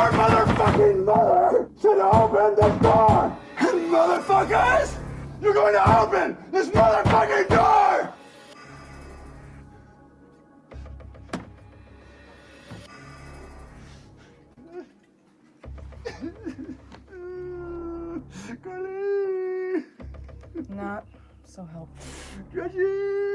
Your motherfucking mother should open the door! Motherfuckers! You're going to open this motherfucking door! Not so helpful. Judgy!